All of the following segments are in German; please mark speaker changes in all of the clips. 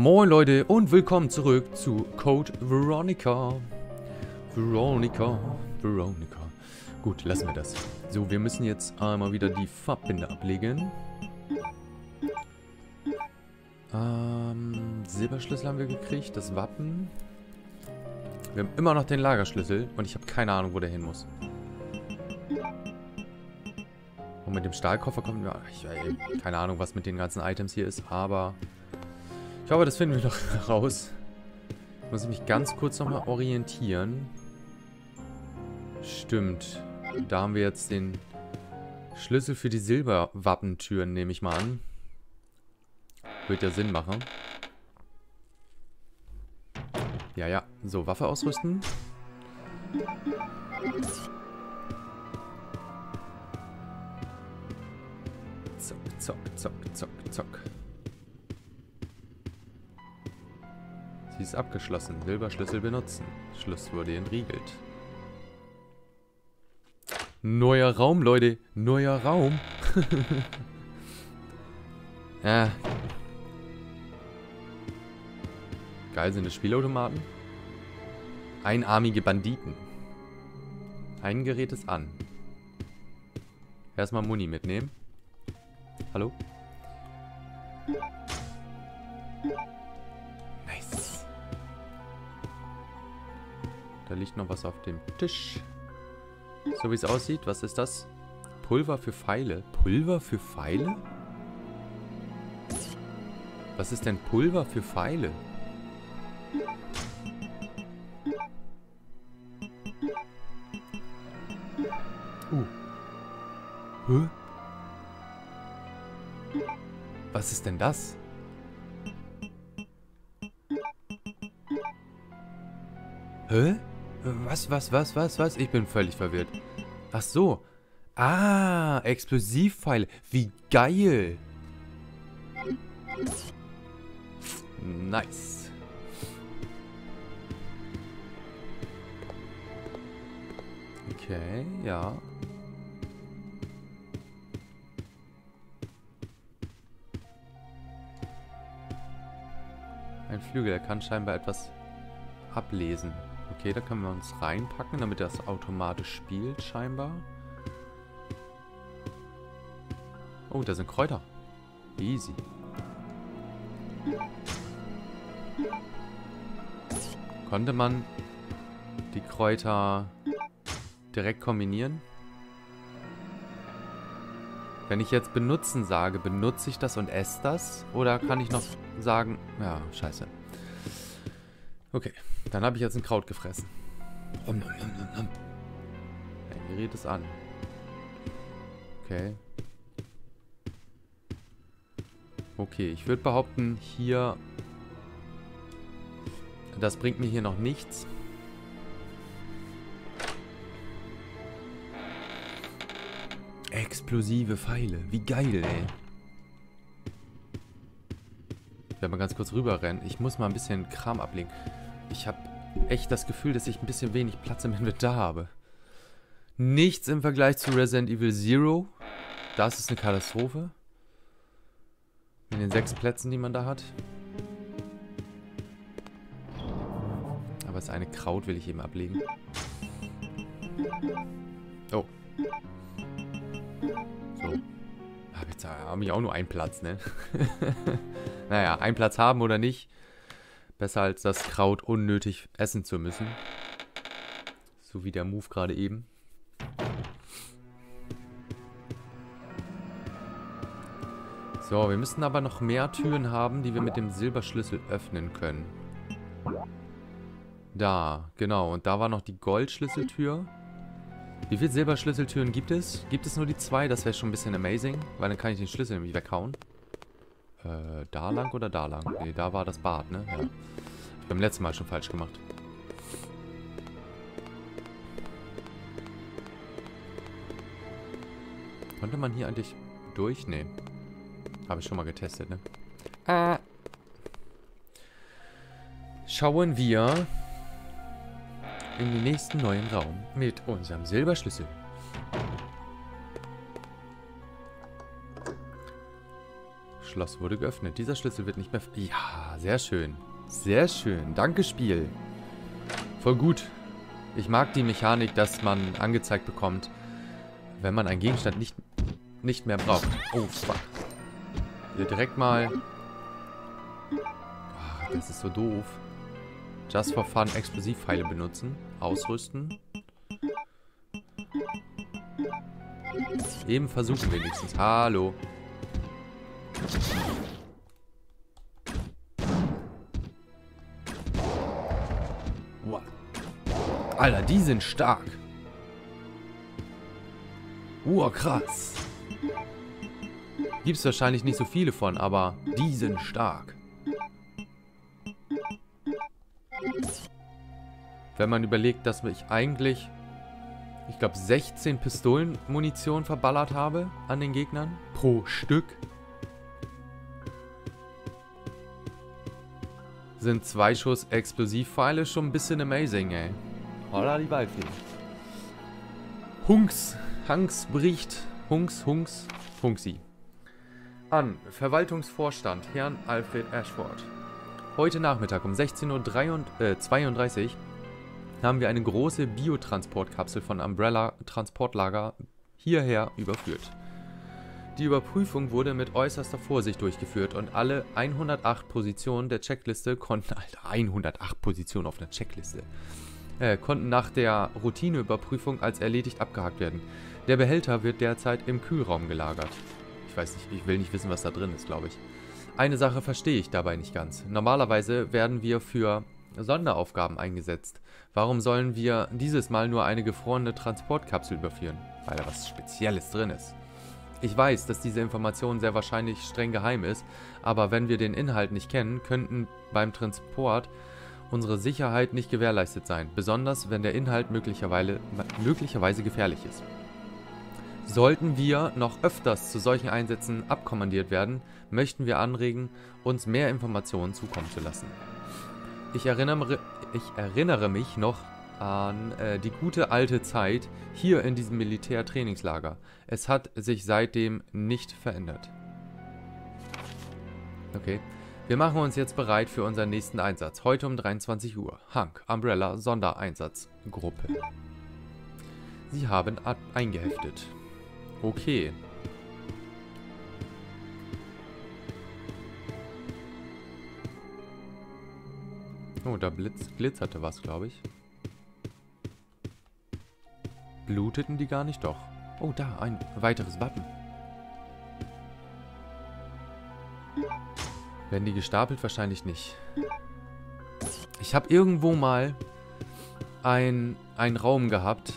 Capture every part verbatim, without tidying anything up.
Speaker 1: Moin Leute und willkommen zurück zu Code Veronica. Veronica, Veronica. Gut, lassen wir das. So, wir müssen jetzt einmal wieder die Farbbinde ablegen. Ähm, Silberschlüssel haben wir gekriegt, das Wappen. Wir haben immer noch den Lagerschlüssel und ich habe keine Ahnung, wo der hin muss. Und mit dem Stahlkoffer kommen wir... Ich habe keine Ahnung, was mit den ganzen Items hier ist, aber... Ich hoffe, das finden wir noch raus. Ich muss mich ganz kurz nochmal orientieren. Stimmt. Da haben wir jetzt den Schlüssel für die Silberwappentüren, nehme ich mal an. Wird ja Sinn machen. Ja, ja. So, Waffe ausrüsten. Zock, zock, zock, zock, zock. Sie ist abgeschlossen. Silberschlüssel benutzen. Schluss wurde entriegelt. Neuer Raum, Leute. Neuer Raum. Ja. Geil, sind das Spielautomaten? Einarmige Banditen. Ein Gerät ist an. Erstmal Muni mitnehmen. Hallo? Nice. Da liegt noch was auf dem Tisch. So wie es aussieht, was ist das? Pulver für Pfeile. Pulver für Pfeile? Was ist denn Pulver für Pfeile? Uh. Hä? Was ist denn das? Hä? Was, was, was, was, was? Ich bin völlig verwirrt. Ach so. Ah, Explosivpfeile. Wie geil. Nice. Okay, ja. Ein Flügel, er kann scheinbar etwas ablesen. Okay, da können wir uns reinpacken, damit das automatisch spielt, scheinbar. Oh, da sind Kräuter. Easy. Konnte man die Kräuter direkt kombinieren? Wenn ich jetzt benutzen sage, benutze ich das und esse das? Oder kann ich noch sagen... Ja, scheiße. Okay, dann habe ich jetzt ein Kraut gefressen. Ein Gerät ist an. Okay. Okay, ich würde behaupten, hier... Das bringt mir hier noch nichts. Explosive Pfeile. Wie geil, ey. Ich werde mal ganz kurz rüberrennen. Ich muss mal ein bisschen Kram ablegen. Ich habe echt das Gefühl, dass ich ein bisschen wenig Platz im Inventar habe. Nichts im Vergleich zu Resident Evil Zero. Das ist eine Katastrophe. In den sechs Plätzen, die man da hat. Aber das eine Kraut will ich eben ablegen. Oh. So. Hab jetzt habe ich auch nur einen Platz, ne? Naja, einen Platz haben oder nicht. Besser als das Kraut unnötig essen zu müssen. So wie der Move gerade eben. So, wir müssen aber noch mehr Türen haben, die wir mit dem Silberschlüssel öffnen können. Da, genau. Und da war noch die Goldschlüsseltür. Wie viele Silberschlüsseltüren gibt es? Gibt es nur die zwei? Das wäre schon ein bisschen amazing, weil dann kann ich den Schlüssel nämlich weghauen. Äh, da lang oder da lang? Ne, da war das Bad, ne? Ja. Ich habe beim letzten Mal schon falsch gemacht. Konnte man hier eigentlich durch? Ne. Habe ich schon mal getestet, ne? Äh. Schauen wir in den nächsten neuen Raum mit unserem Silberschlüssel. Schloss wurde geöffnet. Dieser Schlüssel wird nicht mehr... Ja, sehr schön. Sehr schön. Danke, Spiel. Voll gut. Ich mag die Mechanik, dass man angezeigt bekommt, wenn man einen Gegenstand nicht, nicht mehr braucht. Oh, fuck. Hier direkt mal... Oh, das ist so doof. Just for fun Explosivpfeile benutzen. Ausrüsten. Eben versuchen wenigstens. Hallo. Wow. Alter, die sind stark. Wow, krass. Gibt es wahrscheinlich nicht so viele von, aber die sind stark. Wenn man überlegt, dass ich eigentlich, ich glaube, sechzehn Pistolenmunition verballert habe an den Gegnern pro Stück, sind zwei Schuss Explosivpfeile schon ein bisschen amazing, ey. Holla die Waldfee. Hunks, Hanks bricht, Hunks, Hunks, Hunksi. An Verwaltungsvorstand, Herrn Alfred Ashford. Heute Nachmittag um sechzehn Uhr zweiunddreißig haben wir eine große Biotransportkapsel von Umbrella Transportlager hierher überführt. Die Überprüfung wurde mit äußerster Vorsicht durchgeführt und alle hundertacht Positionen der Checkliste konnten, Alter, hundertacht Positionen auf der Checkliste, äh, konnten nach der Routineüberprüfung als erledigt abgehakt werden. Der Behälter wird derzeit im Kühlraum gelagert. Ich weiß nicht, ich will nicht wissen, was da drin ist, glaube ich. Eine Sache verstehe ich dabei nicht ganz. Normalerweise werden wir für Sonderaufgaben eingesetzt. Warum sollen wir dieses Mal nur eine gefrorene Transportkapsel überführen? Weil da was Spezielles drin ist. Ich weiß, dass diese Information sehr wahrscheinlich streng geheim ist, aber wenn wir den Inhalt nicht kennen, könnten beim Transport unsere Sicherheit nicht gewährleistet sein, besonders wenn der Inhalt möglicherweise, möglicherweise gefährlich ist. Sollten wir noch öfters zu solchen Einsätzen abkommandiert werden, möchten wir anregen, uns mehr Informationen zukommen zu lassen. Ich erinnere, ich erinnere mich noch an äh, die gute alte Zeit hier in diesem Militärtrainingslager. Es hat sich seitdem nicht verändert. Okay. Wir machen uns jetzt bereit für unseren nächsten Einsatz. Heute um dreiundzwanzig Uhr. Hank, Umbrella, Sondereinsatzgruppe. Sie haben eingeheftet. Okay. Oh, da blitz, glitzerte was, glaube ich. Bluteten die gar nicht? Doch. Oh, da, ein weiteres Wappen. Werden die gestapelt? Wahrscheinlich nicht. Ich habe irgendwo mal ein, einen Raum gehabt.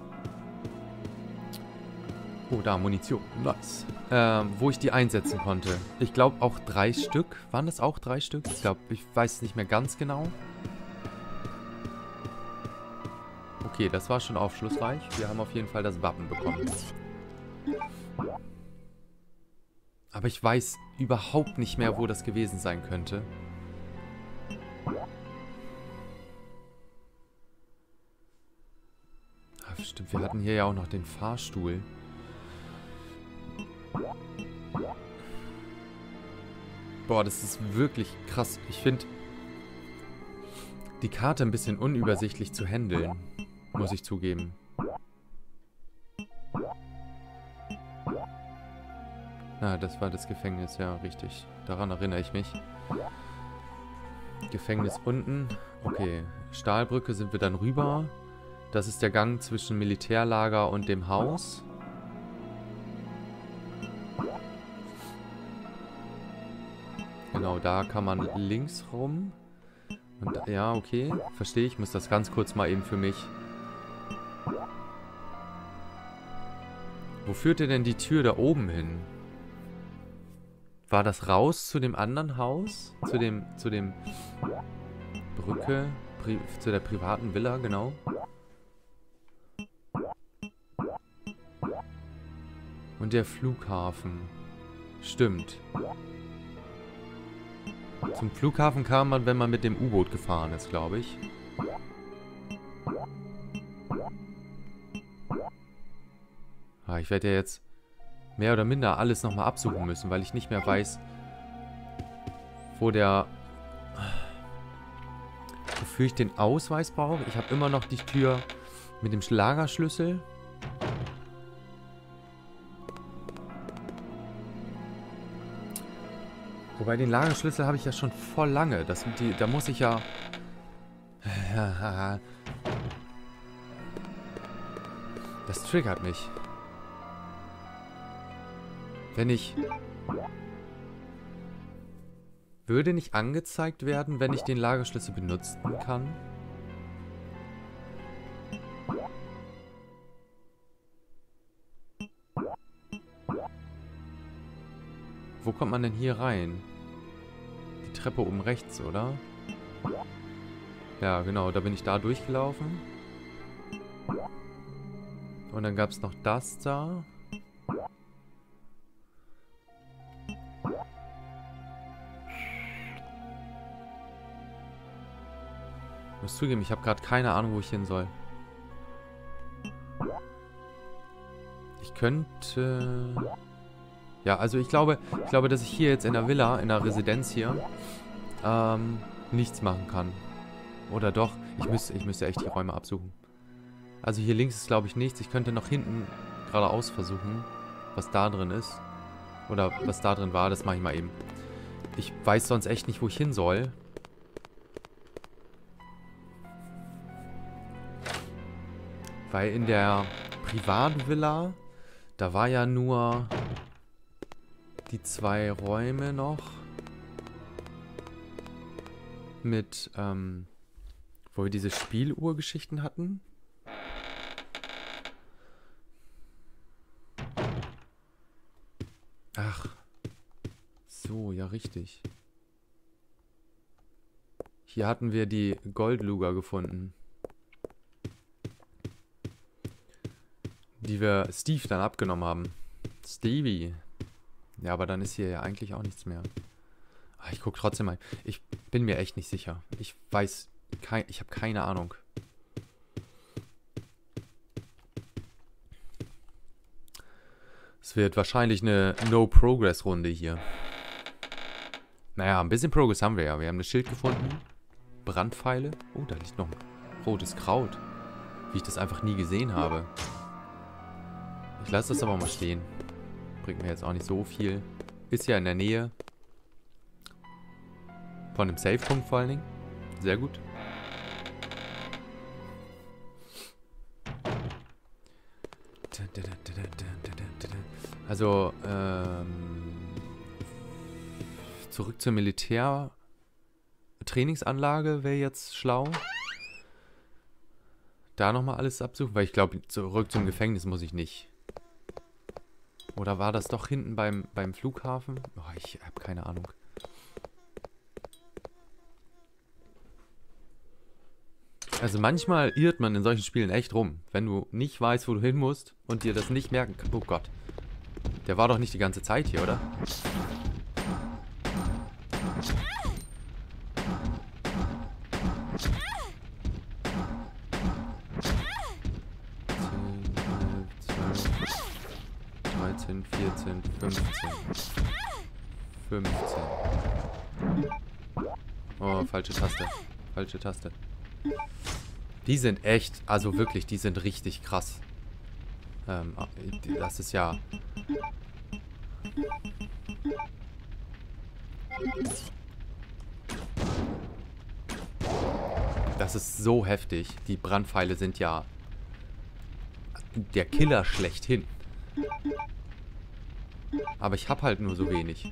Speaker 1: Oh, da, Munition. Nice. Ähm, wo ich die einsetzen konnte. Ich glaube auch drei Stück. Waren das auch drei Stück? Ich glaube, ich weiß es nicht mehr ganz genau. Okay, das war schon aufschlussreich. Wir haben auf jeden Fall das Wappen bekommen. Aber ich weiß überhaupt nicht mehr, wo das gewesen sein könnte. Ach, stimmt, wir hatten hier ja auch noch den Fahrstuhl. Boah, das ist wirklich krass. Ich finde die Karte ein bisschen unübersichtlich zu handeln, muss ich zugeben. Ah, das war das Gefängnis, ja, richtig. Daran erinnere ich mich. Gefängnis unten. Okay, Stahlbrücke sind wir dann rüber. Das ist der Gang zwischen Militärlager und dem Haus. Genau, da kann man links rum. Und ja, okay, verstehe ich. Ich muss das ganz kurz mal eben für mich. Wo führt denn die Tür da oben hin? War das raus zu dem anderen Haus? Zu dem, zu dem Brücke? Pri zu der privaten Villa, genau. Und der Flughafen. Stimmt. Zum Flughafen kam man, wenn man mit dem U-Boot gefahren ist, glaube ich. Ah, ich werde ja jetzt mehr oder minder alles nochmal absuchen müssen, weil ich nicht mehr weiß, wo der... Wofür ich den Ausweis brauche. Ich habe immer noch die Tür mit dem Lagerschlüssel. Wobei den Lagerschlüssel habe ich ja schon voll lange. Das, die, da muss ich ja... Das triggert mich. Wenn ich... Würde nicht angezeigt werden, wenn ich den Lagerschlüssel benutzen kann? Wo kommt man denn hier rein? Die Treppe oben rechts, oder? Ja, genau, da bin ich da durchgelaufen. Und dann gab es noch das da. Ich muss zugeben, ich habe gerade keine Ahnung, wo ich hin soll. Ich könnte... Ja, also ich glaube, ich glaube, dass ich hier jetzt in der Villa, in der Residenz hier, ähm, nichts machen kann. Oder doch? Ich müsste, ich müsste echt die Räume absuchen. Also hier links ist, glaube ich, nichts. Ich könnte noch hinten geradeaus versuchen, was da drin ist. Oder was da drin war, das mache ich mal eben. Ich weiß sonst echt nicht, wo ich hin soll. Weil in der Privatvilla, da war ja nur die zwei Räume noch. Mit, ähm, wo wir diese Spieluhrgeschichten hatten. Ach. So, ja richtig. Hier hatten wir die Goldluger gefunden. Die wir Steve dann abgenommen haben. Stevie. Ja, aber dann ist hier ja eigentlich auch nichts mehr. Ach, ich gucke trotzdem mal. Ich bin mir echt nicht sicher. Ich weiß, kein, ich habe keine Ahnung. Es wird wahrscheinlich eine No-Progress-Runde hier. Naja, ein bisschen Progress haben wir ja. Wir haben das Schild gefunden. Brandpfeile. Oh, da liegt noch ein rotes Kraut. Wie ich das einfach nie gesehen habe. Ich lasse das aber mal stehen. Bringt mir jetzt auch nicht so viel. Ist ja in der Nähe. Von einem Safe-Punkt vor allen Dingen. Sehr gut. Also, ähm... zurück zur Militär-Trainingsanlage wäre jetzt schlau. Da nochmal alles absuchen, weil ich glaube, zurück zum Gefängnis muss ich nicht. Oder war das doch hinten beim, beim Flughafen? Oh, ich habe keine Ahnung. Also manchmal irrt man in solchen Spielen echt rum. Wenn du nicht weißt, wo du hin musst und dir das nicht merken kannst. Oh Gott. Der war doch nicht die ganze Zeit hier, oder? dreizehn, vierzehn, fünfzehn. fünfzehn. Oh, falsche Taste. Falsche Taste. Die sind echt, also wirklich, die sind richtig krass. Ähm, das ist ja... Das ist so heftig. Die Brandpfeile sind ja der Killer schlechthin. Aber ich habe halt nur so wenig.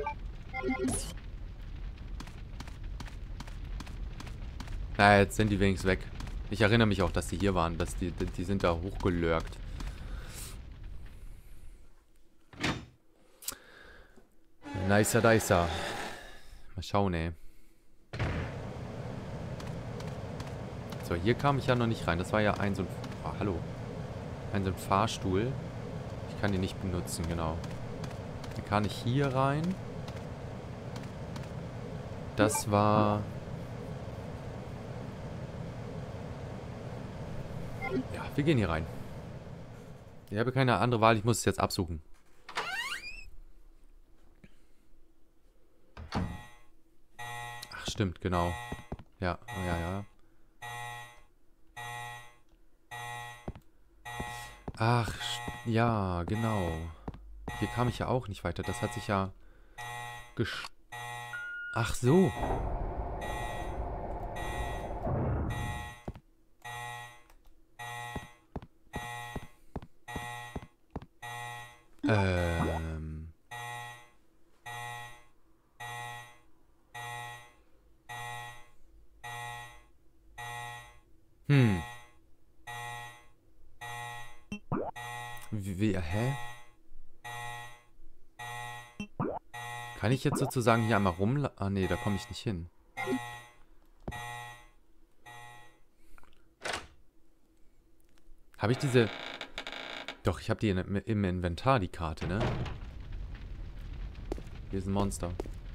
Speaker 1: Naja, jetzt sind die wenigstens weg. Ich erinnere mich auch, dass die hier waren. Dass die, die sind da hochgelurkt. Nicer, nicer. Mal schauen, ey. So, hier kam ich ja noch nicht rein. Das war ja ein so ein... Oh, hallo. Ein so ein Fahrstuhl. Ich kann den nicht benutzen, genau. Dann kann ich hier rein. Das war... Ja, wir gehen hier rein. Ich habe keine andere Wahl, ich muss es jetzt absuchen. stimmt, genau. Ja, ja, ja. Ach, ja, genau. Hier kam ich ja auch nicht weiter. Das hat sich ja... Gesch... Ach so. Ähm... Hm. Wie, wie, hä? Kann ich jetzt sozusagen hier einmal rumla... Ah, nee, da komme ich nicht hin. Habe ich diese... Doch, ich habe die in, im Inventar, die Karte, ne? Hier ist ein Monster.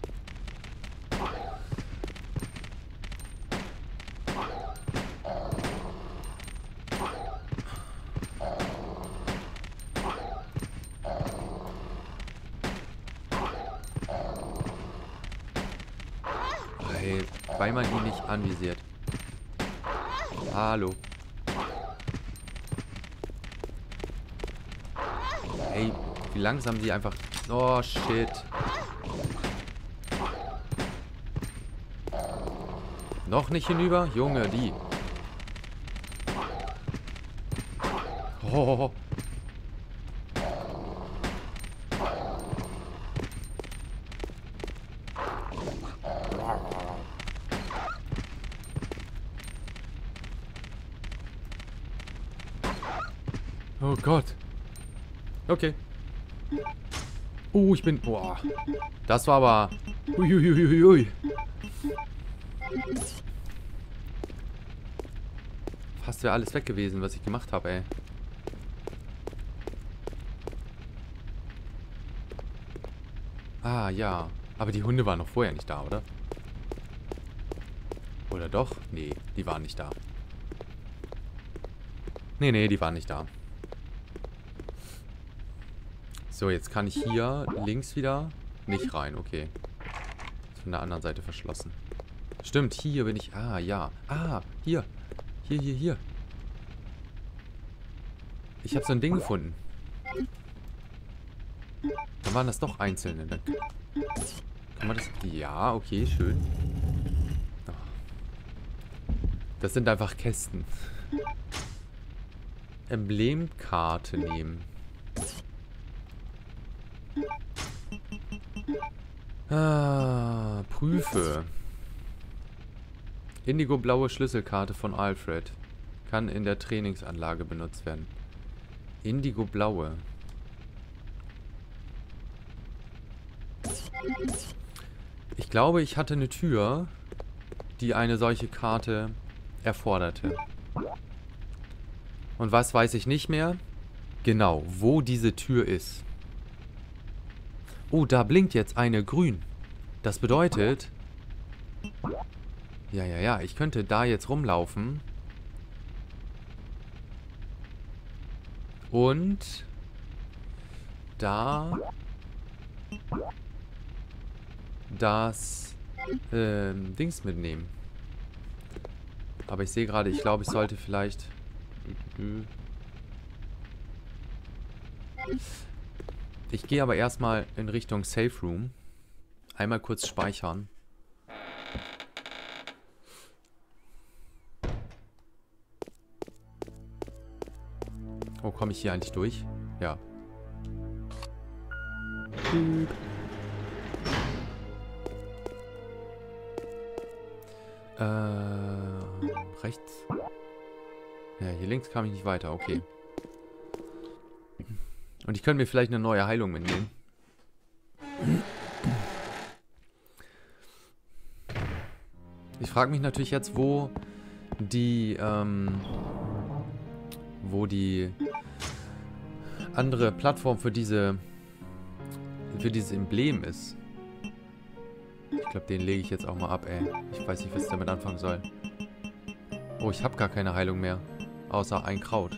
Speaker 1: Hey, weil man ihn nicht anvisiert. Hallo. Ey, wie langsam die einfach... Oh, shit. Noch nicht hinüber? Junge, die. Oh. Oh Gott. Okay. Oh, ich bin... Boah. Das war aber... Uiuiuiui. Fast wäre alles weg gewesen, was ich gemacht habe, ey. Ah, ja. Aber die Hunde waren noch vorher nicht da, oder? Oder doch? Nee, die waren nicht da. Nee, nee, die waren nicht da. So, jetzt kann ich hier links wieder nicht rein. Okay. Ist von der anderen Seite verschlossen. Stimmt, hier bin ich... Ah, ja. Ah, hier. Hier, hier, hier. Ich habe so ein Ding gefunden. Dann waren das doch einzelne. Dann kann man das... Ja, okay, schön. Das sind einfach Kästen. Emblemkarte nehmen. Ah, prüfe. Indigo-blaue Schlüsselkarte von Alfred. Kann in der Trainingsanlage benutzt werden. Indigo-blaue. Ich glaube, ich hatte eine Tür, die eine solche Karte erforderte. Und was weiß ich nicht mehr? Genau, wo diese Tür ist. Oh, da blinkt jetzt eine grün. Das bedeutet... Ja, ja, ja, ich könnte da jetzt rumlaufen. Und... Da... Das... Ähm, Dings mitnehmen. Aber ich sehe gerade, ich glaube, ich sollte vielleicht... Ich gehe aber erstmal in Richtung Safe Room. Einmal kurz speichern. Oh, komme ich hier eigentlich durch? Ja. Äh, rechts? Ja, hier links kam ich nicht weiter, okay. Und ich könnte mir vielleicht eine neue Heilung mitnehmen. Ich frage mich natürlich jetzt, wo die, ähm, wo die andere Plattform für diese, für dieses Emblem ist. Ich glaube, den lege ich jetzt auch mal ab, ey. Ich weiß nicht, was ich damit anfangen soll. Oh, ich habe gar keine Heilung mehr. Außer ein Kraut.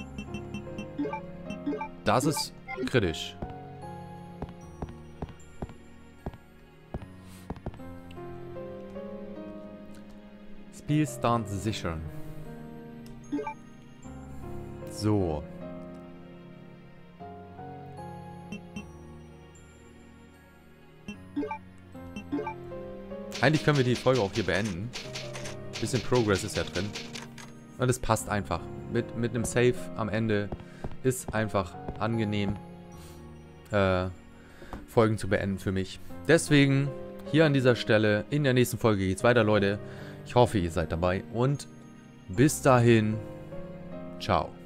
Speaker 1: Das ist kritisch. Spielstand sichern. So. Eigentlich können wir die Folge auch hier beenden. Bisschen Progress ist ja drin. Und es passt einfach. Mit, mit einem Save am Ende ist einfach angenehm, äh, Folgen zu beenden für mich. Deswegen hier an dieser Stelle, in der nächsten Folge geht's weiter, Leute. Ich hoffe, ihr seid dabei und bis dahin, ciao.